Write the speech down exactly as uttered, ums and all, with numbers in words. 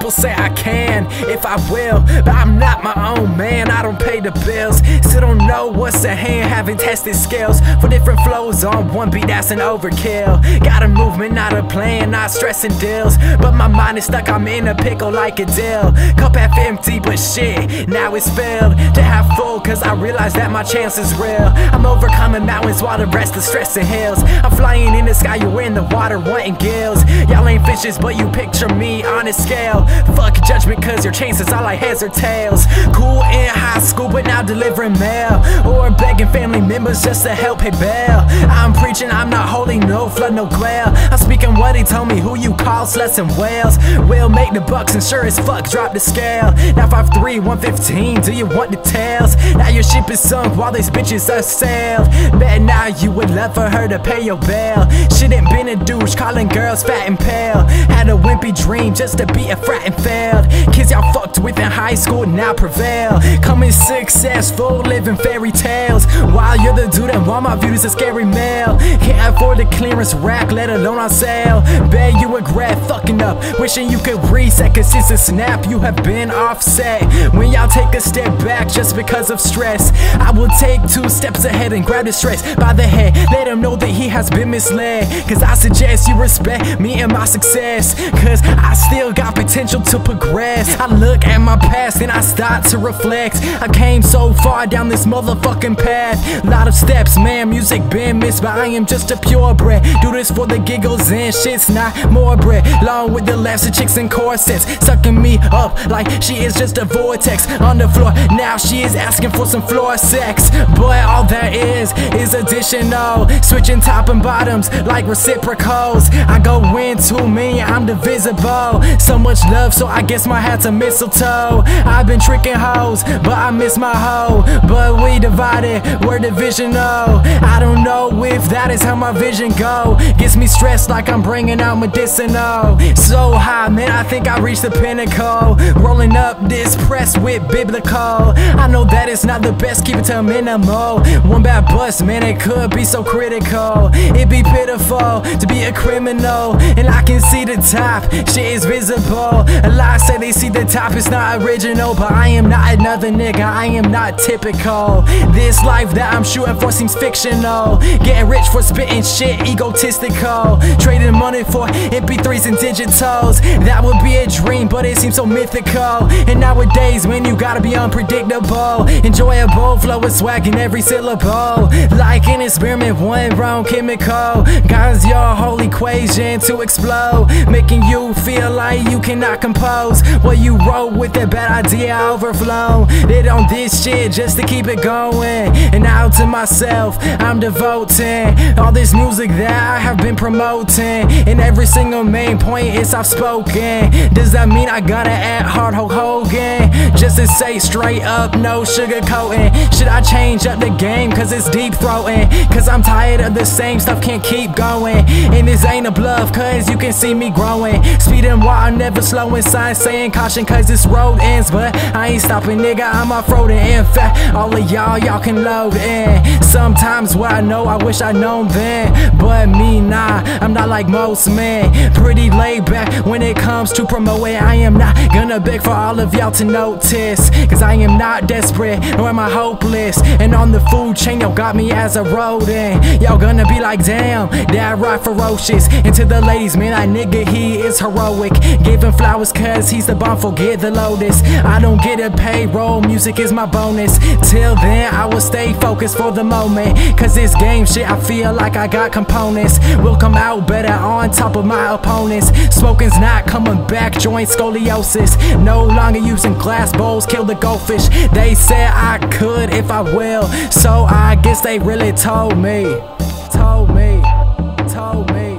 People say I can, if I will, but I'm not my own man, I don't pay the bills. Still don't know what's at hand, haven't tested scales for different flows on one beat, that's an overkill. Got a movement, not a plan, not stressing deals, but my mind is stuck, I'm in a pickle like a deal. Cup half empty, but shit, now it's filled to half full, cause I realize that my chance is real. I'm overcoming mountains while the rest is stressing hills. I'm flying in the sky, you're in the water wanting gills. Y'all ain't fishes, but you picture me on a scale. Fuck judgment, cause your chances are like heads or tails. Cool in high school, but now delivering mail, or begging family members just to help pay bail. I'm preaching, I'm not holding no flood, no quail. I'm speaking what he told me, who you call sluts and whales. We'll make the bucks and sure as fuck drop the scale. Now five three, one fifteen, do you want details? Now your ship is sunk while these bitches are sailed. Bet now you would love for her to pay your bail. Shouldn't been a douche, calling girls fat and pale. Had a wimpy dream just to be a frat and failed. Kids y'all fucked with in high school now prevail. Coming successful, living fairy tales, while you're the dude that Walmart viewed as a scary male. Can't afford the clearance rack, let alone on sale. Bet you regret fucking up, wishing you could reset, cause since a snap you have been offset. When y'all take a step back just because of stress, I will take two steps ahead and grab the stress by the head. Let him know that he has been misled, cause I suggest you respect me and my success, cause I still got potential to progress. I look at my past and I start to reflect. I came so far down this motherfucking path. Lot of steps, man, music been missed, but I am just a purebred. Do this for the giggles and shit's not more bread. Long with the laughs of chicks in corsets, sucking me up like she is just a vortex on the floor. Now she is asking for some floor sex, but all that is is additional, switching top and bottoms like reciprocals. I go into me, I'm divisible. So much love, so I guess my hat's a mistletoe. I've been tricking hoes, but I miss my hoe. But we divided, we're divisional. I don't know if that is how my vision go. Gets me stressed like I'm bringing out medicinal. So high, man, I think I reached the pinnacle. Rolling up this press with biblical. I know that it's not the best, keep it to a minimal. One bad bust, man, it could be so critical. It'd be pitiful to be a criminal, and I can see the top, shit is visible. A lot say they see the top, it's not original, but I am not another nigga, I am not typical. This life that I'm shooting for seems fictional. Getting rich for spitting shit, egotistical. Trading money for M P threes and digitals, that would be a dream, but it seems so mythical. And nowadays, man, you gotta be unpredictable. Enjoyable, flow with swag in every syllable, like an experiment, one wrong chemical. Guys, your whole equation to explode, making you feel like you cannot compose what you wrote with that bad idea overflow. Did on this shit just to keep it going, and now to myself I'm devoting all this music that I have been promoting, and every single main point is soft spoken. Does that mean I gotta act hard Hulk Hogan just to say straight up, no sugarcoating? Should I change up the game cause it's deep throating? Cause I'm tired of the same stuff, can't keep going. And this ain't a bluff cause you can see me growing. Speeding while I'm never slowing, signs saying caution cause this road ends, but I ain't stopping, nigga, I'm off-roading. In fact, all of y'all, y'all can load in. Sometimes what I know, I wish I'd known then, but me, nah, I'm not like most men. Pretty laid back when it comes to promoting. I am not gonna beg for all of y'all to notice, cause I am not desperate, nor am I hopeless. And on the food chain, y'all got me as a rodent. Y'all gonna be like, damn, that right ferocious. And to the ladies, man, that nigga, he is heroic. Giving flowers cause he's the bomb, forget the lotus. I don't get a payroll, music is my bonus. Till then, I will stay focused for the moment, cause this game shit, I feel like I got components. Will come out better on top of my opponents. Smoking's not coming back, joint scoliosis. No longer using glass bowls, kill the goldfish. They said I could if I will, so I guess they really told me, told me, told me.